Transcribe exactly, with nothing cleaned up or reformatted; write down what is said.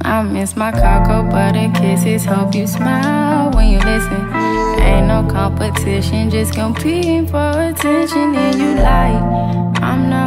I miss my cocoa butter kisses. Hope you smile when you listen. Ain't no competition, just competing for attention. And you like, I'm not